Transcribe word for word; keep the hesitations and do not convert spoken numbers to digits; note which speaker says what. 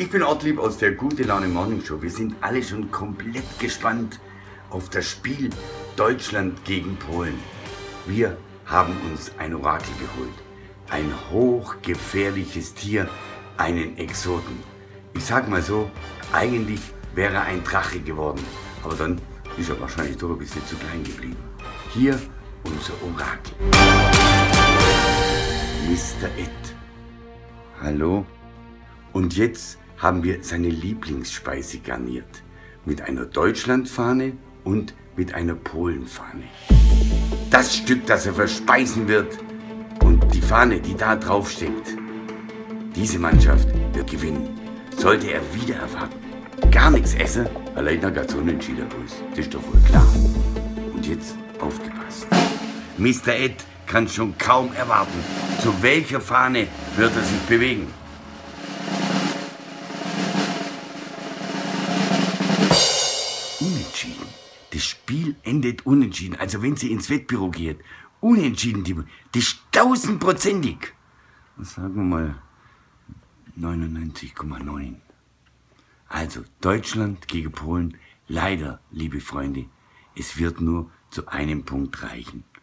Speaker 1: Ich bin Ortlieb aus der Gute Laune Morning Show. Wir sind alle schon komplett gespannt auf das Spiel Deutschland gegen Polen. Wir haben uns ein Orakel geholt. Ein hochgefährliches Tier, einen Exoten. Ich sag mal so, eigentlich wäre er ein Drache geworden. Aber dann ist er wahrscheinlich doch ein bisschen zu klein geblieben. Hier unser Orakel. Mister Ed. Hallo? Und jetzt haben wir seine Lieblingsspeise garniert. Mit einer Deutschlandfahne und mit einer Polenfahne. Das Stück, das er verspeisen wird und die Fahne, die da drauf steht. Diese Mannschaft wird gewinnen. Sollte er wieder erwarten, gar nichts essen, allein da geht es unentschieden aus. Das ist doch wohl klar. Und jetzt aufgepasst. Mister Ed kann schon kaum erwarten, zu welcher Fahne wird er sich bewegen. Unentschieden. Das Spiel endet unentschieden. Also wenn sie ins Wettbüro geht, unentschieden, die, das ist tausendprozentig. Sagen wir mal neunundneunzig Komma neun. Also Deutschland gegen Polen. Leider, liebe Freunde, es wird nur zu einem Punkt reichen.